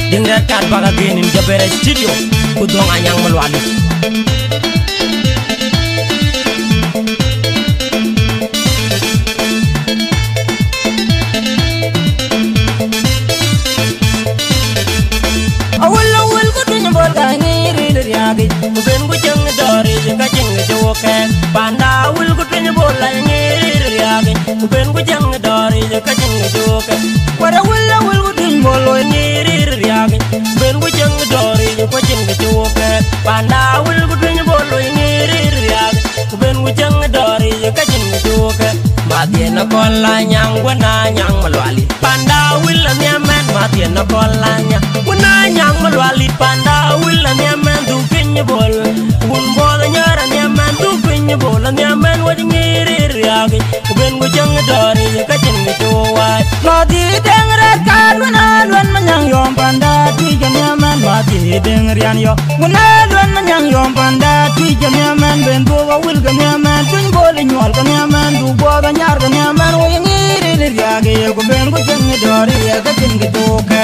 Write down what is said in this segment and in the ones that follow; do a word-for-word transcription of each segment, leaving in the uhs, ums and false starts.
Ding Redcard back again in Jabere studio. Kudong Anyang Malwali. Awul awul kudunya bolga ngiri riagi. Kuben kucing dori kacing joke. Panda awul kudunya bola ngiri riagi. Kuben kucing dori kacing joke. Wara awul awul kudunya bolo ngiri riagi. Kuben kucing dori kacing joke. Panda awul kudunya bolo ngiri riagi. Kuben kucing dori kacing joke. Matiena kola nyang wana nyang malwali. Panda awul nyaman matiena kola nyang wana nyang malwali. Panda awul nyaman du pinya bol. Bun bola nyara nyaman du pinya bol. Nyaman wadi ngiri riagi. Kuben kucing dori kacing jowa. Mati Deng Redcard wana luan manyang yom panda twig nyaman. Mati Deng rian yo wana luan manyang yom panda twig nyaman. Ben boga wil nyaman twin bol nyol nyaman. Du boga nyar nyaman wo ngiri riagi. Kuben kucing dori kacing joke.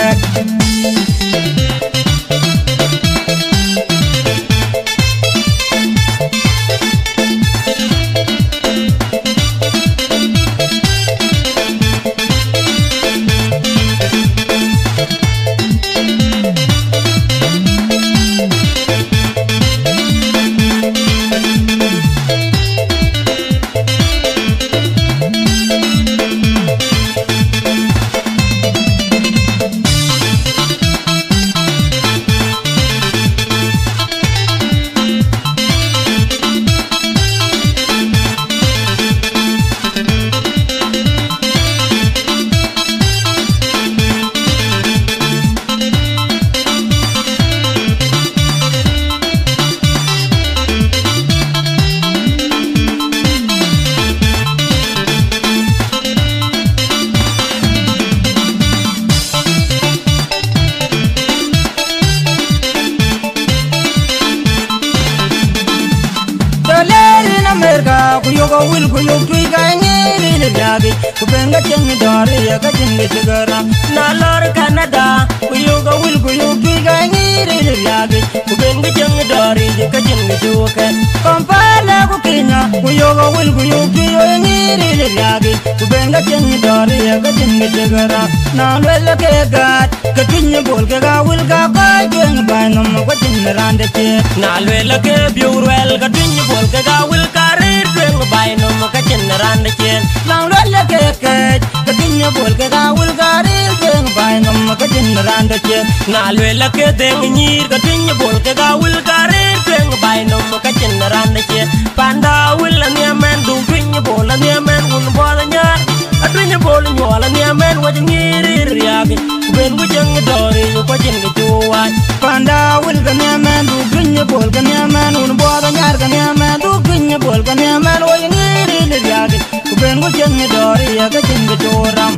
Kuyoga wil kuyog twiga ngiri riagi. Kubenga chengi dori kacing chigara. Nalor Canada. Kuyoga wil kuyog twiga ngiri riagi. Kubenga chengi dori kacing joke. Kampala kukinya. Kuyoga wil kuyog twiga ngiri riagi. Kubenga chengi dori kacing chigara. Nalwela kegat katunya bol kega wil ka kajeng bainam kacing rande che. Nalwela ke biurwel katunya bol kega wil karir dweng bainam kacing rande che. Nalwela kegat katunya bol kega wil karir dweng bainam kacing rande che. Nalwela ke deng nyir katunya bol kega wil karir dweng bainam kacing rande che. Panda wil nyaman du tunya bol nyaman un bol nyar. Atunya bol nyola nyaman wajing ngiri riagi. Ben kucing dori kacing jowa. Panda wil nyaman du tunya bol nyaman un bol nyar nyaman du tunya bol nyaman wajing ngiri riagi. Ben kucing dori kacing joram.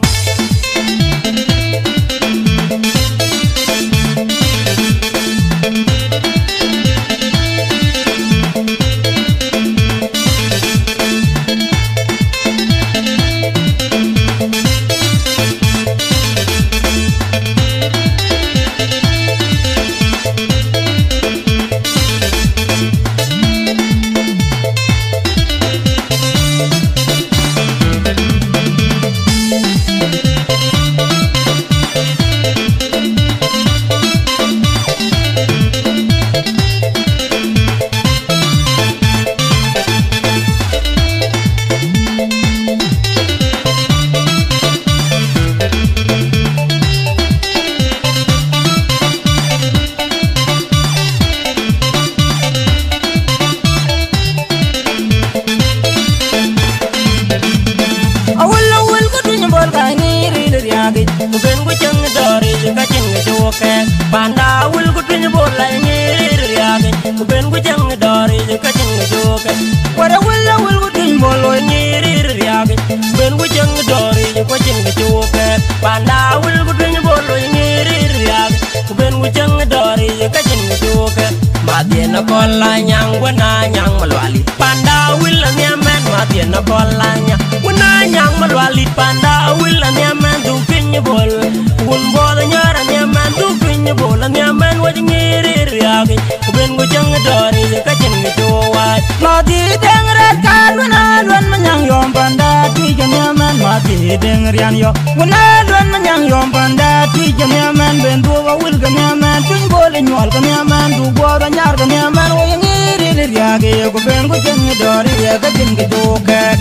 Kuben kucing dori kacing joke. Panda wil kutunya bola ngiri riagi. Kuben kucing dori kacing joke. Wara wil wil kutunya bolo ngiri riagi. Kuben kucing dori kacing joke. Panda wil kutunya bolo ngiri riagi. Kuben kucing dori kacing joke. Matiena kola nyang wana nyang malwali. Panda wil nyaman matiena kola nyang wana nyang malwali. Panda wil nyaman du pinya bol. Un bola nyara nyaman du pinya bol. dori ka chin gi chuwat Mati deng Redcard wana luan manyang yom panda tui jamiaman mati deng rian yo wana luan manyang yom panda tui jamiaman ben duwa wil jamiaman tui bole nyol jamiaman du bora nyar jamiaman wo yang iri liriage ko ben ko jeng dori ya ka jeng gi joket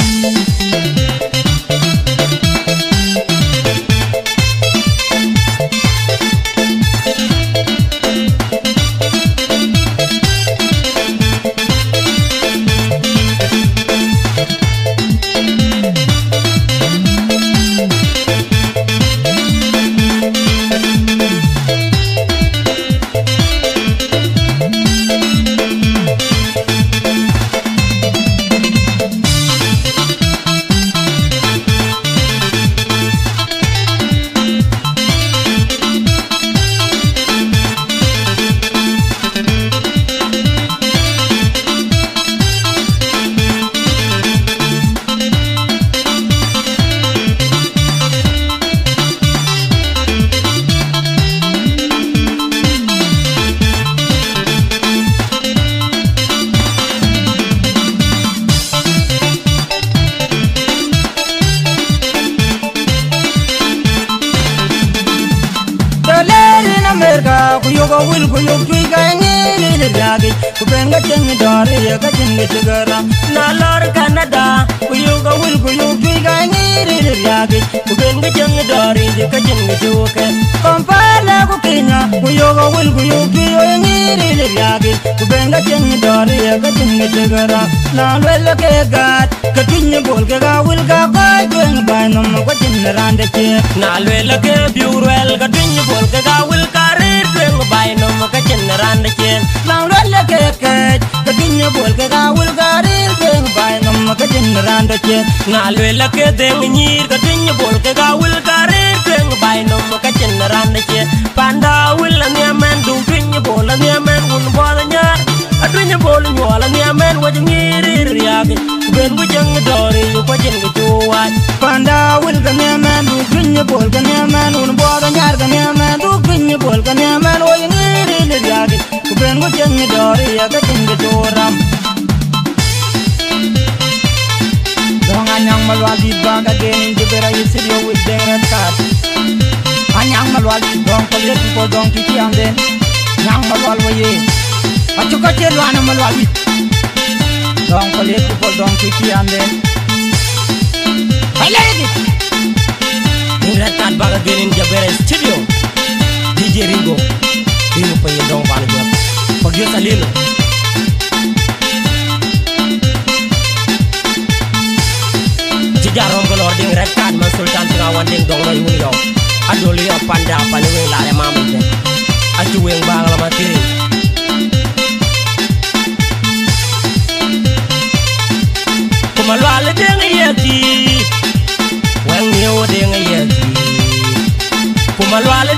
Kuyoga wil kuyog twiga ngini liragi kubenga jeng dori ya ka jeng tigara na lor Canada kuyoga wil kuyog twiga ngini liragi kubenga jeng dori ka jeng chuwat Kampala ku Kenya kuyoga wil kuyog twiga ngini liragi kubenga jeng dori ya ka jeng tigara na lwela ke gat ka tunya bol ke ga wil ga ka jeng bai nom ko jeng rande che na lwela ke biurel ka tunya bol ke ga wil ka rir twen bai nom ka chen rande chen na lwela ke ke ka tunya bol ke ga wil ga rir twen bai nom ka jeng rande che na lwela ke deng nyir ka tunya bol ke ga wil ka rir twen bai nom ka chen rande chen panda wil la ne men du tunya bol la ne men un bo la nyar a tunya bol nyola ne men wa ngiri riage ben gu jeng dori ko chen gi chuwat Panda wil ka ne man du tunya bol ka ne man un bo da nyar ka ne man du tunya bol ka ne man o ngiri le yagi ku ben go jeng dori ya ka jeng doram Dong anyang malwal di baga genin jibera yisirio with Deng Redcard Anyang malwal di dong kolet po dong kiki anden Nyang malwal waye Achu ka chelu ana malwal di Dong kolet po dong kiki anden Lady. Redcard baga genin jabere studio D J Ringo Ringo penye dong bana jot pagyo salino Tijarom kolor ding Redcard man sultan tinga wanding dong no yuni yo adoli ya panda pani we la mama de aju weng bang la matiri kumalwale ding yeti Wang yo ding yeti kumalwale